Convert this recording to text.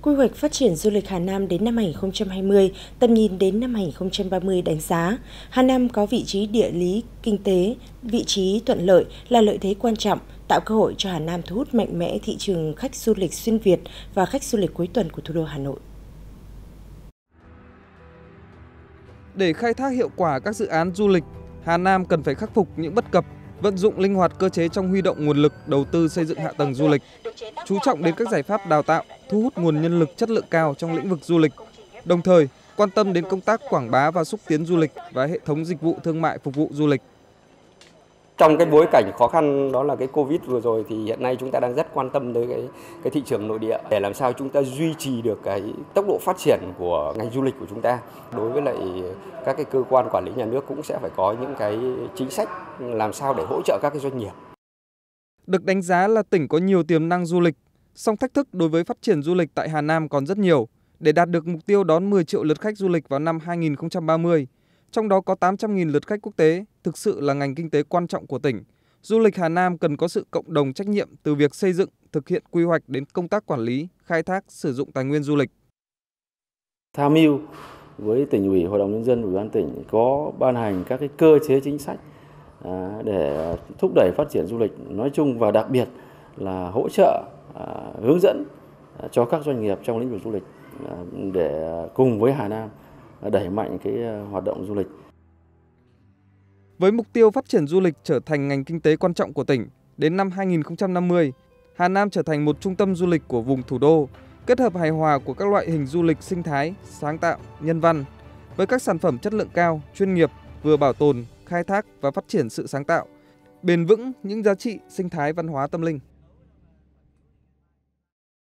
Quy hoạch phát triển du lịch Hà Nam đến năm 2020, tầm nhìn đến năm 2030 đánh giá, Hà Nam có vị trí địa lý, kinh tế, vị trí thuận lợi là lợi thế quan trọng, tạo cơ hội cho Hà Nam thu hút mạnh mẽ thị trường khách du lịch xuyên Việt và khách du lịch cuối tuần của thủ đô Hà Nội. Để khai thác hiệu quả các dự án du lịch, Hà Nam cần phải khắc phục những bất cập, vận dụng linh hoạt cơ chế trong huy động nguồn lực đầu tư xây dựng hạ tầng du lịch, chú trọng đến các giải pháp đào tạo, thu hút nguồn nhân lực chất lượng cao trong lĩnh vực du lịch, đồng thời quan tâm đến công tác quảng bá và xúc tiến du lịch và hệ thống dịch vụ thương mại phục vụ du lịch. Trong cái bối cảnh khó khăn đó là cái Covid vừa rồi thì hiện nay chúng ta đang rất quan tâm tới cái thị trường nội địa để làm sao chúng ta duy trì được cái tốc độ phát triển của ngành du lịch của chúng ta. Đối với lại các cái cơ quan quản lý nhà nước cũng sẽ phải có những cái chính sách làm sao để hỗ trợ các cái doanh nghiệp. Được đánh giá là tỉnh có nhiều tiềm năng du lịch, song thách thức đối với phát triển du lịch tại Hà Nam còn rất nhiều. Để đạt được mục tiêu đón 10 triệu lượt khách du lịch vào năm 2030, trong đó có 800.000 lượt khách quốc tế, thực sự là ngành kinh tế quan trọng của tỉnh. Du lịch Hà Nam cần có sự cộng đồng trách nhiệm từ việc xây dựng, thực hiện quy hoạch đến công tác quản lý, khai thác, sử dụng tài nguyên du lịch. Tham mưu với tỉnh ủy, hội đồng nhân dân, ủy ban tỉnh có ban hành các cái cơ chế chính sách để thúc đẩy phát triển du lịch nói chung và đặc biệt là hỗ trợ, hướng dẫn cho các doanh nghiệp trong lĩnh vực du lịch để cùng với Hà Nam đẩy mạnh cái hoạt động du lịch. Với mục tiêu phát triển du lịch trở thành ngành kinh tế quan trọng của tỉnh, đến năm 2050, Hà Nam trở thành một trung tâm du lịch của vùng thủ đô, kết hợp hài hòa của các loại hình du lịch sinh thái, sáng tạo, nhân văn, với các sản phẩm chất lượng cao, chuyên nghiệp, vừa bảo tồn, khai thác và phát triển sự sáng tạo, bền vững những giá trị sinh thái văn hóa tâm linh.